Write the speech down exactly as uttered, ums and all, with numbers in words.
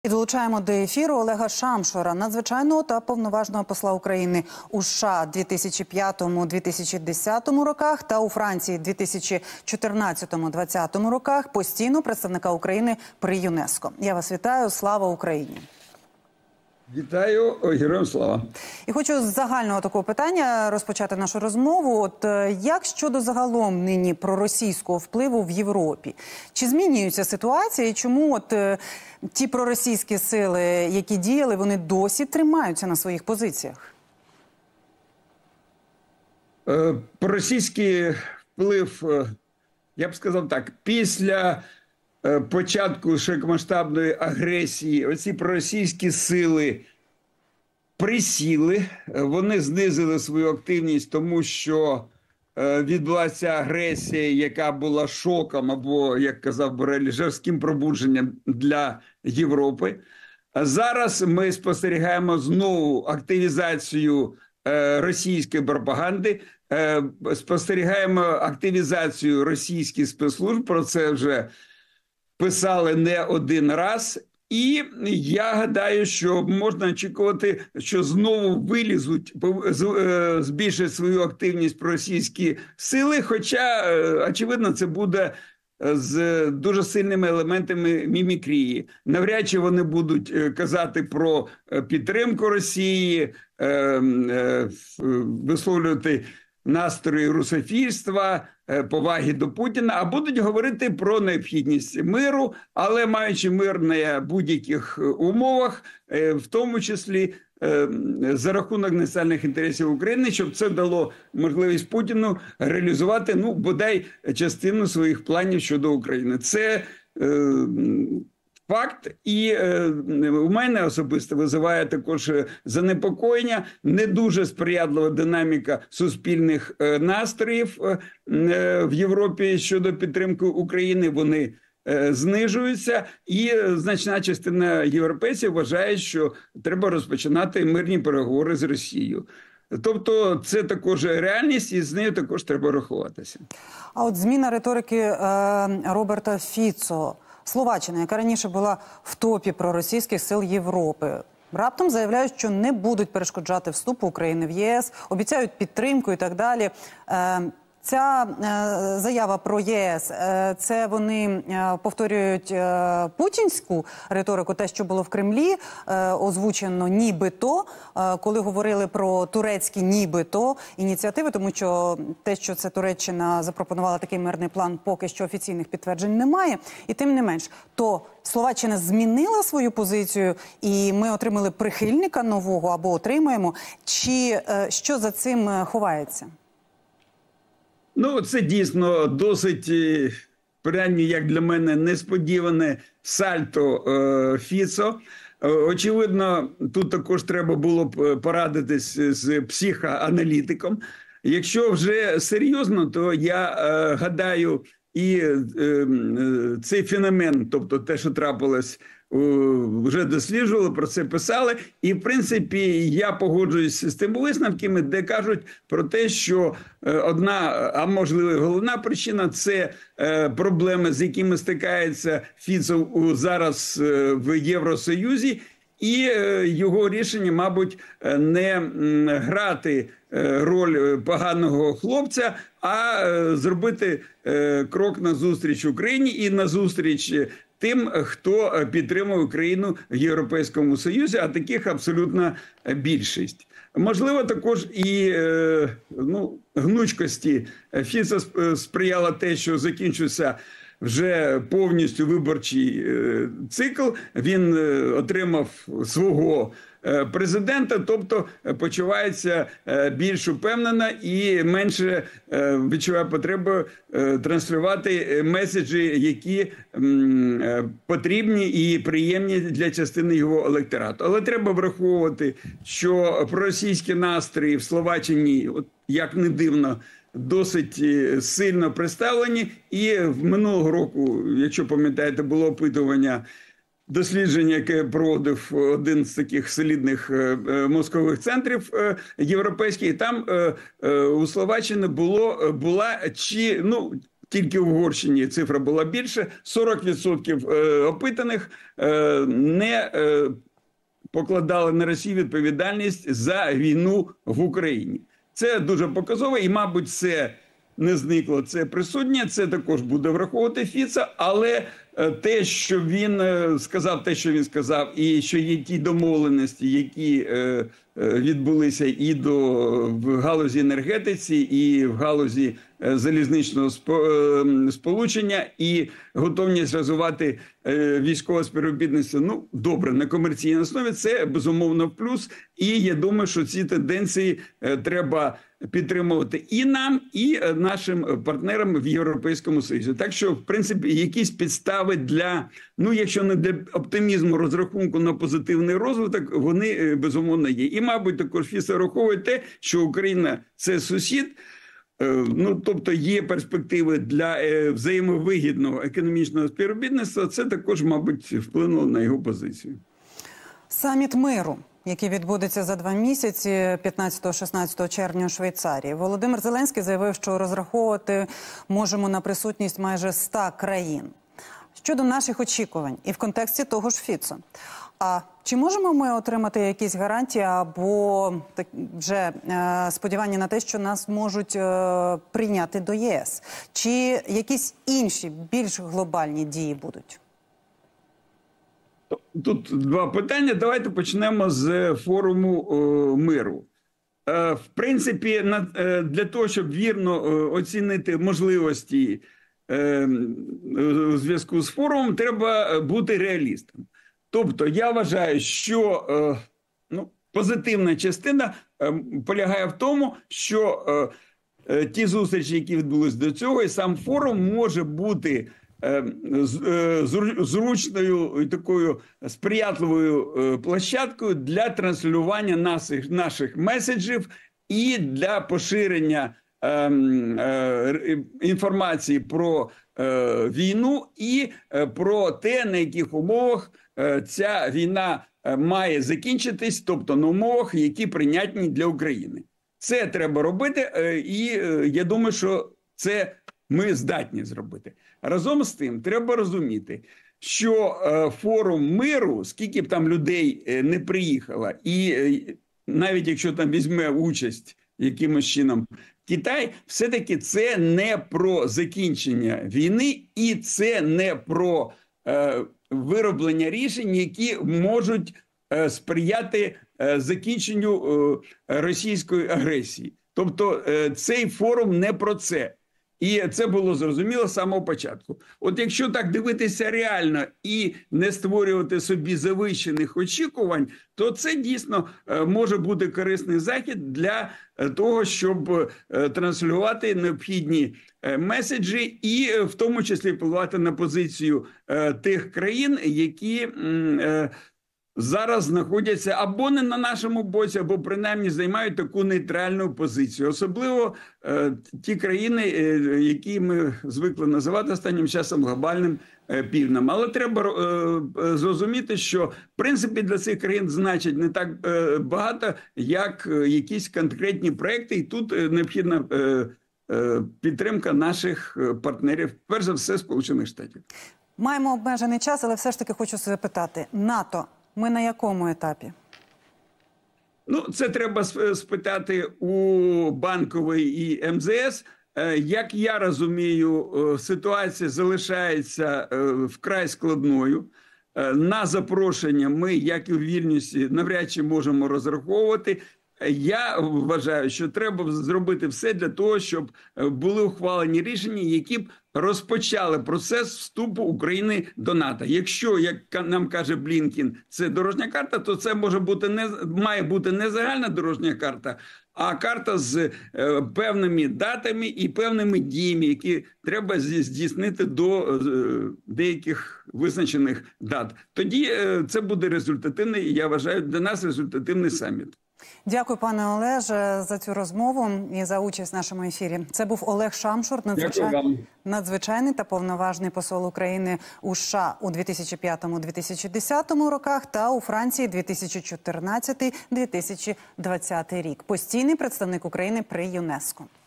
І долучаємо до ефіру Олега Шамшура, надзвичайного та повноважного посла України у США дві тисячі п'ятому - дві тисячі десятому роках та у Франції дві тисячі чотирнадцятому - двадцятому роках, постійного представника України при ЮНЕСКО. Я вас вітаю, слава Україні! Вітаю, героям слава. І хочу з загального такого питання розпочати нашу розмову. От як щодо загалом нині проросійського впливу в Європі? Чи змінюється ситуація і чому от е, ті проросійські сили, які діяли, вони досі тримаються на своїх позиціях? Е, проросійський вплив, е, я б сказав так, після початку широкомасштабної агресії оці проросійські сили присіли, вони знизили свою активність, тому що відбулася агресія, яка була шоком або, як казав Борель, жорстким пробудженням для Європи. Зараз ми спостерігаємо знову активізацію російської пропаганди, спостерігаємо активізацію російських спецслужб, про це вже писали не один раз, і я гадаю, що можна очікувати, що знову вилізуть, збільшать свою активність проросійські сили, хоча, очевидно, це буде з дуже сильними елементами мімікрії. Навряд чи вони будуть казати про підтримку Росії, висловлювати настрої русофільства, поваги до Путіна, а будуть говорити про необхідність миру, але маючи мир на будь-яких умовах, в тому числі за рахунок національних інтересів України, щоб це дало можливість Путіну реалізувати, ну, бодай частину своїх планів щодо України. Це е, факт, і е, у мене особисто визиває також занепокоєння, не дуже сприятлива динаміка суспільних е, настроїв е, в Європі щодо підтримки України. Вони е, знижуються, і значна частина європейців вважає, що треба розпочинати мирні переговори з Росією. Тобто це також реальність, і з нею також треба рахуватися. А от зміна риторики е, Роберта Фіцо, Словаччина, яка раніше була в топі проросійських сил Європи, раптом заявляють, що не будуть перешкоджати вступу України в ЄС, обіцяють підтримку і так далі. Ця е, заява про ЄС, е, це вони е, повторюють е, путінську риторику, те, що було в Кремлі, е, озвучено нібито, е, коли говорили про турецькі нібито ініціативи, тому що те, що це Туреччина запропонувала такий мирний план, поки що офіційних підтверджень немає. І тим не менш, то Словаччина змінила свою позицію, і ми отримали прихильника нового або отримаємо, чи е, що за цим ховається? Ну, це дійсно досить, принаймні, як для мене, несподіване сальто е, Фіцо. Е, очевидно, тут також треба було б порадитись з психоаналітиком. Якщо вже серйозно, то я е, гадаю, і е, е, цей феномен, тобто те, що трапилось, вже досліджували, про це писали. І, в принципі, я погоджуюсь з тими висновками, де кажуть про те, що одна, а можливо головна причина – це проблеми, з якими стикається Фіцо зараз в Євросоюзі. І його рішення, мабуть, не грати роль поганого хлопця, а зробити крок назустріч Україні і назустріч тим, хто підтримує Україну в Європейському Союзі, а таких абсолютно більшість. Можливо, також і ну, гнучкості Фіцо сприяло те, що закінчився вже повністю виборчий цикл, він отримав свого президента, тобто почувається більш упевнено і менше відчуває потребу транслювати меседжі, які потрібні і приємні для частини його електорату. Але треба враховувати, що проросійські настрої в Словаччині, от як не дивно, досить сильно представлені. І в минулого року, якщо пам'ятаєте, було опитування, дослідження, яке проводив один з таких солідних мозкових центрів європейських, і там у Словаччини було, була чи, ну, тільки в Угорщині цифра була більше, сорок відсотків опитаних не покладали на Росію відповідальність за війну в Україні. Це дуже показово і, мабуть, це не зникло, це присутнє, це також буде враховувати Фіцо, але те, що він сказав, те, що він сказав, і що є ті домовленості, які відбулися і до, в галузі енергетиці, і в галузі залізничного сполучення, і готовність розвивати військове співробітництво, ну, добре, на комерційній основі, це, безумовно, плюс. І я думаю, що ці тенденції треба підтримувати і нам, і нашим партнерам в Європейському Союзі. Так що, в принципі, якісь підстави для, ну, якщо не для оптимізму, розрахунку на позитивний розвиток, вони, безумовно, є. І, мабуть, також Фіцо враховує те, що Україна – це сусід, ну, тобто є перспективи для взаємовигідного економічного співробітництва, це також, мабуть, вплинуло на його позицію. Саміт миру, який відбудеться за два місяці, п'ятнадцятого-шістнадцятого червня у Швейцарії. Володимир Зеленський заявив, що розраховувати можемо на присутність майже ста країн. Щодо наших очікувань і в контексті того ж Фіцо. А чи можемо ми отримати якісь гарантії або так, вже е, сподівання на те, що нас можуть е, прийняти до ЄС? Чи якісь інші, більш глобальні дії будуть? Тут два питання. Давайте почнемо з форуму о, миру. Е, в принципі, на, е, для того, щоб вірно е, оцінити можливості е, у зв'язку з форумом, треба бути реалістом. Тобто, я вважаю, що е, ну, позитивна частина е, полягає в тому, що е, е, ті зустрічі, які відбулись до цього, і сам форум може бути е, е, зручною і такою сприятливою е, площадкою для транслювання наших, наших меседжів і для поширення е, е, інформації про е, війну і е, про те, на яких умовах ця війна має закінчитись, тобто на умовах, які прийнятні для України. Це треба робити, і я думаю, що це ми здатні зробити. Разом з тим, треба розуміти, що форум миру, скільки б там людей не приїхало, і навіть якщо там візьме участь якимось чином Китай, все-таки це не про закінчення війни, і це не про вироблення рішень, які можуть е, сприяти е, закінченню е, російської агресії. Тобто е, цей форум не про це. І це було зрозуміло з самого початку. От якщо так дивитися реально і не створювати собі завищених очікувань, то це дійсно може бути корисний захід для того, щоб транслювати необхідні меседжі і в тому числі впливати на позицію тих країн, які зараз знаходяться або не на нашому боці, або принаймні займають таку нейтральну позицію. Особливо е, ті країни, е, які ми звикли називати останнім часом глобальним е, півднем. Але треба е, зрозуміти, що в принципі для цих країн значить не так е, багато, як е, якісь конкретні проекти. І тут е, необхідна е, е, підтримка наших партнерів, перш за все, Сполучених Штатів. Маємо обмежений час, але все ж таки хочу запитати. НАТО – ми на якому етапі? Ну, це треба спитати у Банкової і ем зе ес. Як я розумію, ситуація залишається вкрай складною. На запрошення ми, як і у Вільнюсі, навряд чи можемо розраховувати. Я вважаю, що треба зробити все для того, щоб були ухвалені рішення, які б розпочали процес вступу України до НАТО. Якщо, як нам каже Блінкен, це дорожня карта, то це може бути не має бути не загальна дорожня карта, а карта з е, певними датами і певними діями, які треба здійснити до е, деяких визначених дат. Тоді е, це буде результативний, я вважаю, для нас результативний саміт. Дякую, пане Олеже, за цю розмову і за участь в нашому ефірі. Це був Олег Шамшур, надзвичай... надзвичайний та повноважний посол України у США у дві тисячі п'ятому - дві тисячі десятому роках та у Франції дві тисячі чотирнадцятий - дві тисячі двадцятий рік. Постійний представник України при ЮНЕСКО.